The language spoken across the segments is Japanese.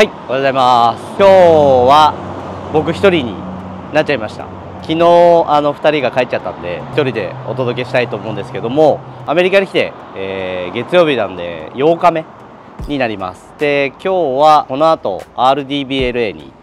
はい、おはようございます。今日は僕一人になっちゃいました。昨日2人が帰っちゃったんで1人でお届けしたいと思うんですけども、アメリカに来て、月曜日なんで8日目になります。で、今日はこの後 RDBLA に行って、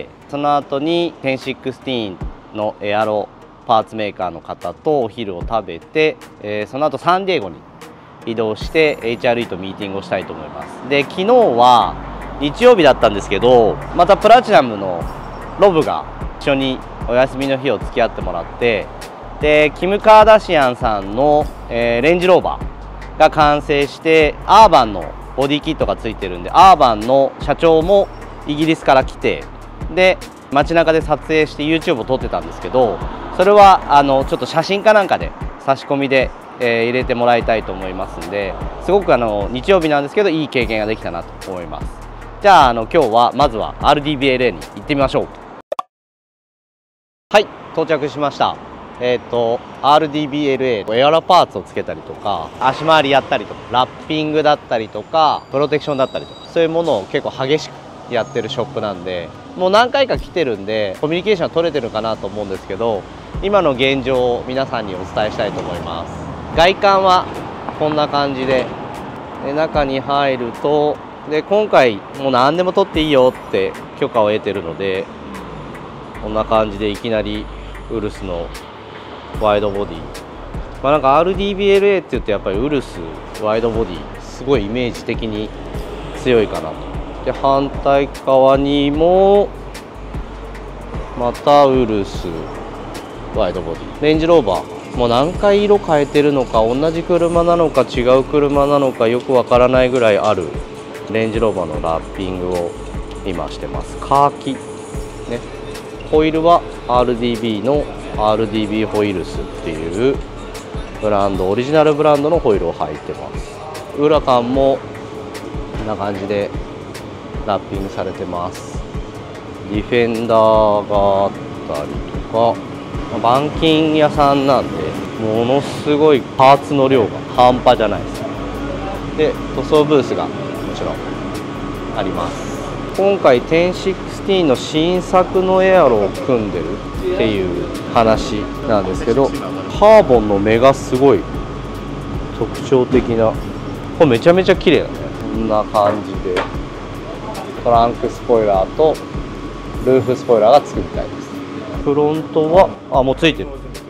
その後に1016のエアロパーツメーカーの方とお昼を食べて、その後サンディエゴに移動して HRE とミーティングをしたいと思います。で、昨日は日曜日だったんですけど、またプラチナムのロブが一緒にお休みの日を付き合ってもらって、でキム・カーダシアンさんの、レンジローバーが完成して、アーバンのボディキットがついてるんで、アーバンの社長もイギリスから来て、で街中で撮影して YouTube を撮ってたんですけど、それはちょっと写真かなんかで差し込みで、入れてもらいたいと思いますんで、すごく日曜日なんですけどいい経験ができたなと思います。じゃあ今日はまずは RDBLA に行ってみましょう。はい、到着しました。RDBLA エアロパーツをつけたりとか、足回りやったりとか、ラッピングだったりとか、プロテクションだったりとか、そういうものを結構激しくやってるショップなんで、もう何回か来てるんでコミュニケーションは取れてるかなと思うんですけど、今の現状を皆さんにお伝えしたいと思います。外観はこんな感じで、中に入ると、で今回もう何でも撮っていいよって許可を得てるので、こんな感じでいきなりウルスのワイドボディ、なんか RDBLA って言ってやっぱりウルスワイドボディすごいイメージ的に強いかなと。で反対側にもまたウルスワイドボディ、レンジローバーもう何回色変えてるのか、同じ車なのか違う車なのかよくわからないぐらいあるレンジローバーのラッピングを今してます。カーキね、ホイールは RDB の RDB ホイールスっていうブランド、オリジナルブランドのホイールを履いてます。裏感もこんな感じでラッピングされてます。ディフェンダーがあったりとか、板金屋さんなんでものすごいパーツの量が半端じゃないです。で塗装ブースがもちろんあります。今回1016の新作のエアロを組んでるっていう話なんですけど、カーボンの目がすごい特徴的な、これめちゃめちゃ綺麗だね。こんな感じでトランクスポイラーとルーフスポイラーがつくみたいです。フロントはもうついてる。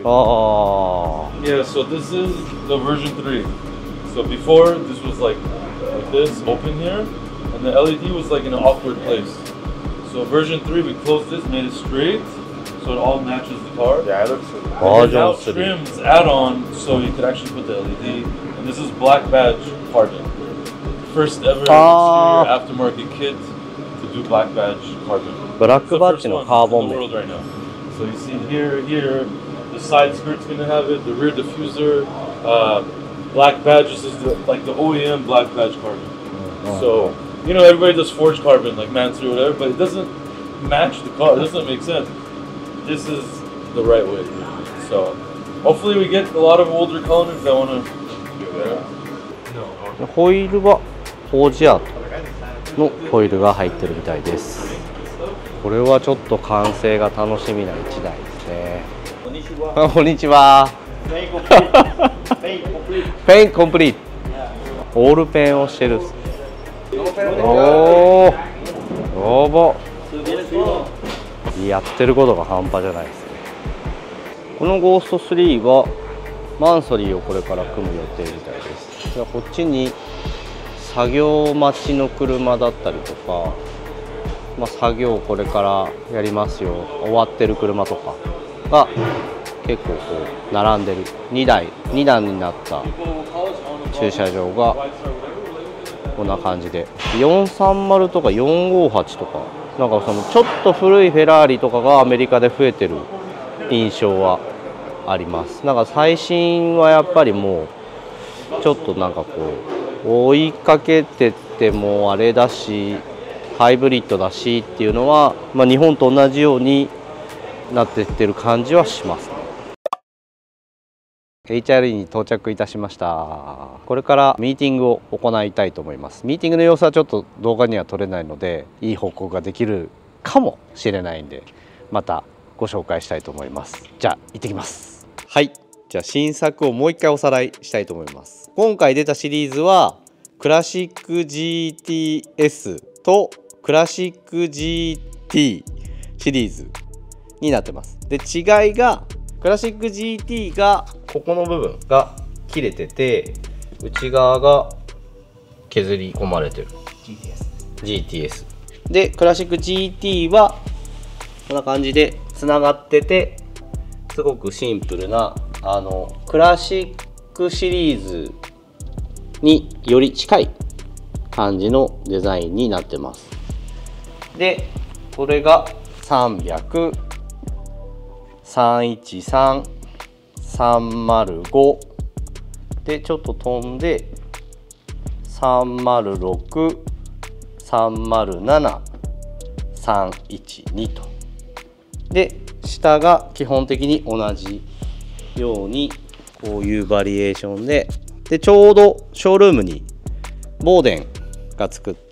Yeah, so this is the version 3. So before this was like this, open here, and the LED was like in an awkward place. So version 3, we closed this, made it straight, so it all matches the car. Yeah, it looks And now trims add-on, so you could actually put the LED. And this is black badge carbon. First ever exterior aftermarket kit to do black badge carbon. ブラックバッジのカーボン面。 Right now. So you see here, the side skirt's gonna have it, the rear diffuser, black badge. This is like the OEM black badge carbon. So everybody does forged carbon like Mansory or whatever, but it doesn't match the car. It doesn't make sense. This is the right way. So hopefully we get a lot of older colors that wanna do that. ホイールはフォージアートのホイールが入ってるみたいです。これはちょっと完成が楽しみな一台ですね。こんにちは。ペインコンプリート。オールペンをしてる。おお、やば。やってることが半端じゃないですね。このゴースト3はマンソリーをこれから組む予定みたいです。こっちに作業待ちの車だったりとか、作業をこれからやりますよ、終わってる車とかが結構こう並んでる2段になった駐車場がこんな感じで、430とか458とか、なんかそのちょっと古いフェラーリとかがアメリカで増えてる印象はあります。なんか最新はやっぱりもうちょっとなんかこう追いかけてってもあれだし、ハイブリッドだしっていうのは、日本と同じようになってってる感じはしますね。 HRE に到着いたしました。これからミーティングを行いたいと思います。ミーティングの様子はちょっと動画には撮れないので、いい報告ができるかもしれないんで、またご紹介したいと思います。じゃあ行ってきます。はい、じゃあ新作をもう一回おさらいしたいと思います。今回出たシリーズはクラシック GTS とクラシック GT シリーズになってます。で、違いがクラシック GT がここの部分が切れてて、内側が削り込まれてる GTS で、クラシック GT はこんな感じでつながってて、すごくシンプルなクラシックシリーズにより近い感じのデザインになってます。で、これが300、313、305で、ちょっと飛んで306、307、312と。で、下が基本的に同じようにこういうバリエーションで、ちょうどショールームにボーデンが作った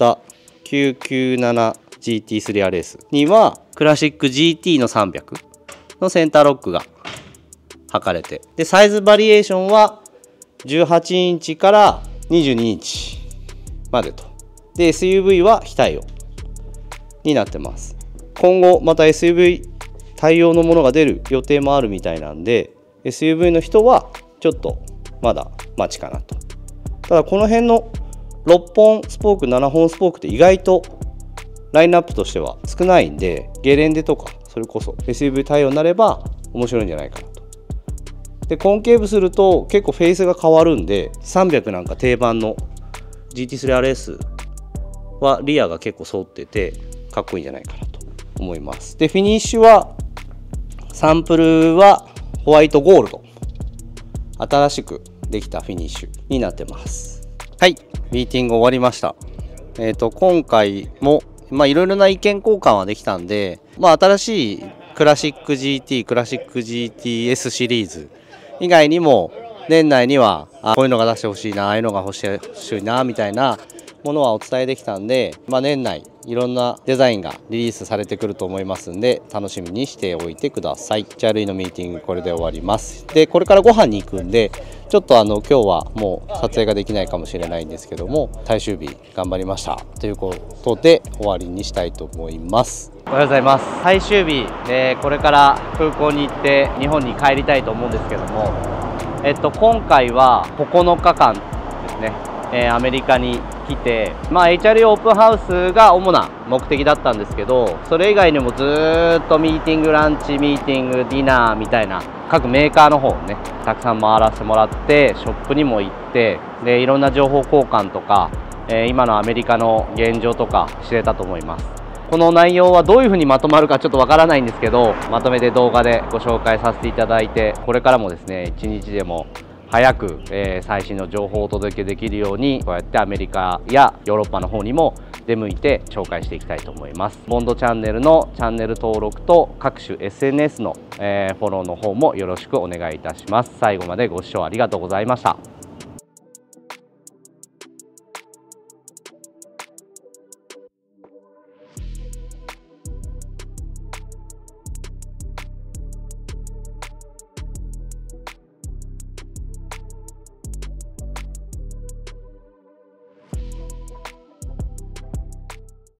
997GT3RS にはクラシック GT の300のセンターロックが履かれて、でサイズバリエーションは18インチから22インチまでと。で SUV は非対応になってます。今後また SUV 対応のものが出る予定もあるみたいなんで、 SUV の人はちょっとまだ待ちかなと。ただこの辺の6本スポーク7本スポークって意外とラインナップとしては少ないんで、ゲレンデとかそれこそ SUV 対応になれば面白いんじゃないかなと。でコンケーブすると結構フェイスが変わるんで、300なんか定番の GT3RS はリアが結構沿っててかっこいいんじゃないかなと思います。でフィニッシュはサンプルはホワイトゴールド、新しくできたフィニッシュになってます。はい、ミーティング終わりました。今回もいろいろな意見交換はできたんで、新しいクラシック GT、クラシック GTS シリーズ以外にも年内にはこういうのが出してほしいな、ああいうのが欲しいなみたいなものはお伝えできたんで、年内いろんなデザインがリリースされてくると思いますんで、楽しみにしておいてください。HRE のミーティングこれで終わります。でこれからご飯に行くんで、ちょっと今日はもう撮影ができないかもしれないんですけども、最終日頑張りましたということで終わりにしたいと思います。おはようございます。最終日でこれから空港に行って日本に帰りたいと思うんですけども、今回は9日間ですね、アメリカに来て、HRE オープンハウスが主な目的だったんですけど、それ以外にもずーっとミーティング、ランチミーティング、ディナーみたいな各メーカーの方をねたくさん回らせてもらって、ショップにも行って、でいろんな情報交換とか、今のアメリカの現状とか知れたと思います。この内容はどういうふうにまとまるかちょっとわからないんですけど、まとめて動画でご紹介させていただいて、これからもですね一日でも早く、最新の情報をお届けできるように、こうやってアメリカやヨーロッパの方にも出向いて紹介していきたいと思います。ボンドチャンネルのチャンネル登録と各種 SNS の、フォローの方もよろしくお願いいたします。最後までご視聴ありがとうございました。